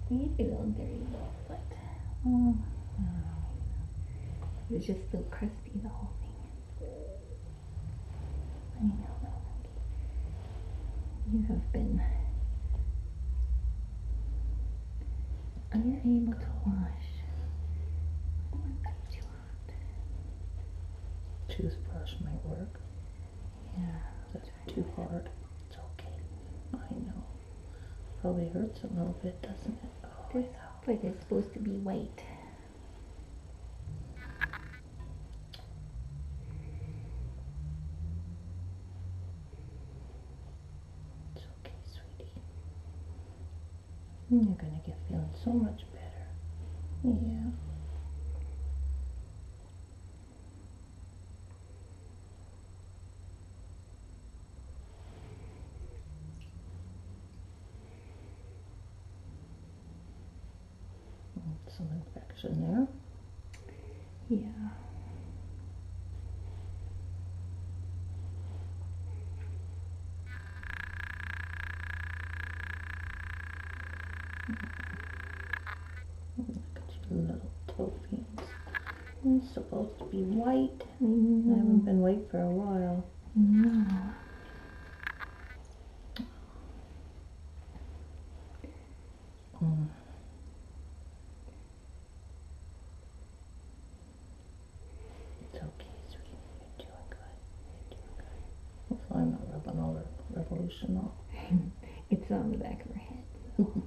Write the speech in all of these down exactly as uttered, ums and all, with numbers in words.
You feel a little dirty though, but oh, it was just so crusty, the whole thing. I know though. You have been unable to wash. Toothbrush might work. Yeah. That's too hard. It's okay. I know. Probably hurts a little bit, doesn't it? Oh, This foot is supposed to be white. It's okay, sweetie. You're gonna get feeling so much better. Yeah. Some infection there. Yeah. Look at your little toe pins. It's supposed to be white. Mm-hmm. I haven't been white for a while. No. Mm. It's okay, sweetie. You're doing good. You're doing good. Hopefully I'm not rubbing all the revolution off. It's on the back of her head. So.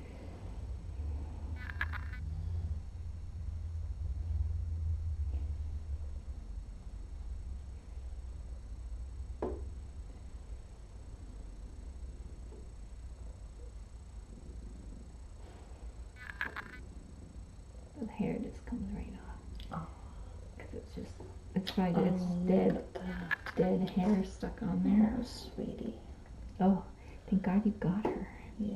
The hair just comes right off. Because it's just, it's probably just Oh, dead, look at that. dead hair stuck on there. Oh, sweetie. Oh, thank God you got her. Yeah.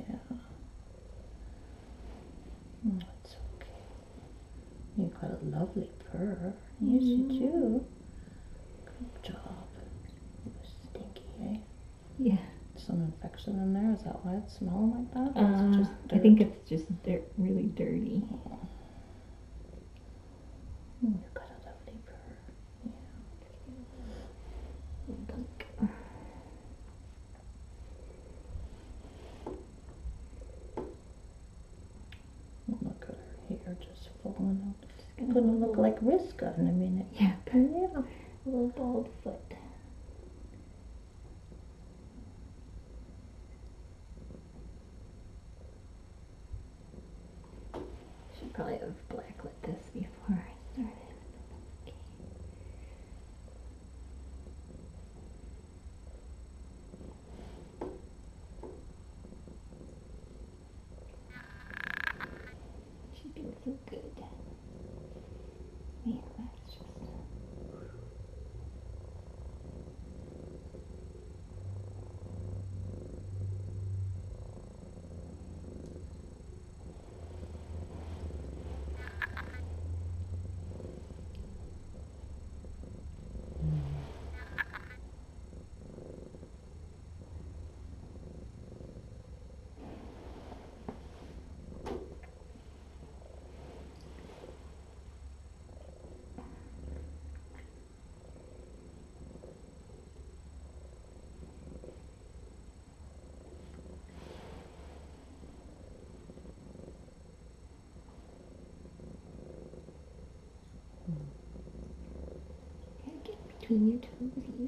Oh, it's okay. You've got a lovely purr. Yes, you do. Good job. It was stinky, eh? Yeah. Some infection in there. Is that why it's smelling like that? Or Uh, it's just I think it's just dirt, really dirty. Oh. You've got a lovely purr. Yeah. Look at her hair just falling out. It's gonna look like Riska in a minute. Yeah. Yeah. A little bald foot. Should probably have blacklit this before I started. Okay. She's doing so good. Man, that's just. Gotta get between your toesies.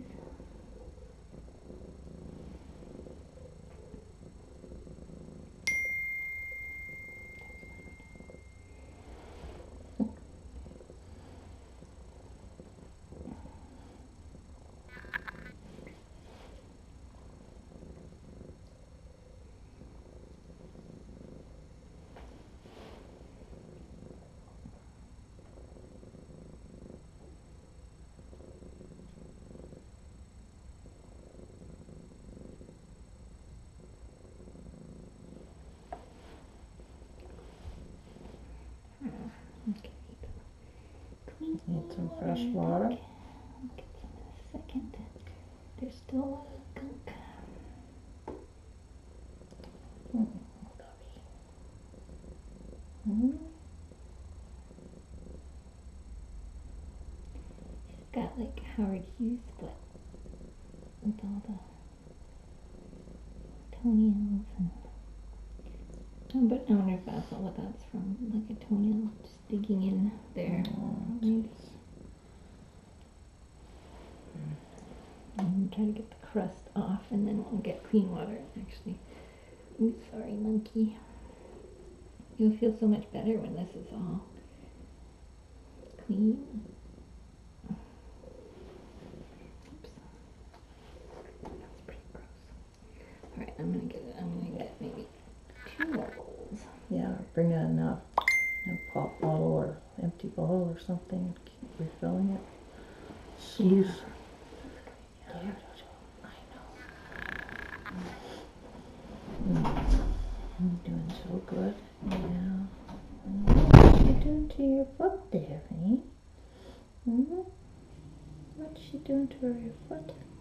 Okay. Clean. Need some fresh water. I'll get some in a second. There's still a lot of gunk. Mm, lovely. Mm-hmm. She's got like Howard Hughes foot with all the toenails and. Oh, but I wonder if that's not what that's from. Like a toenail just digging in there. Oh, Maybe. And try to get the crust off, and then we'll get clean water. Actually, ooh, sorry, monkey. You'll feel so much better when this is all clean. Oops, that's pretty gross. All right, I'm gonna get it. I'm gonna get maybe two more bowls. Yeah, bring in a, a pop bottle or empty bottle or something. Keep refilling it. Jeez. Yeah. I'm doing so good. Yeah. What's she doing to your foot there, eh? Mm-hmm. What's she doing to her foot?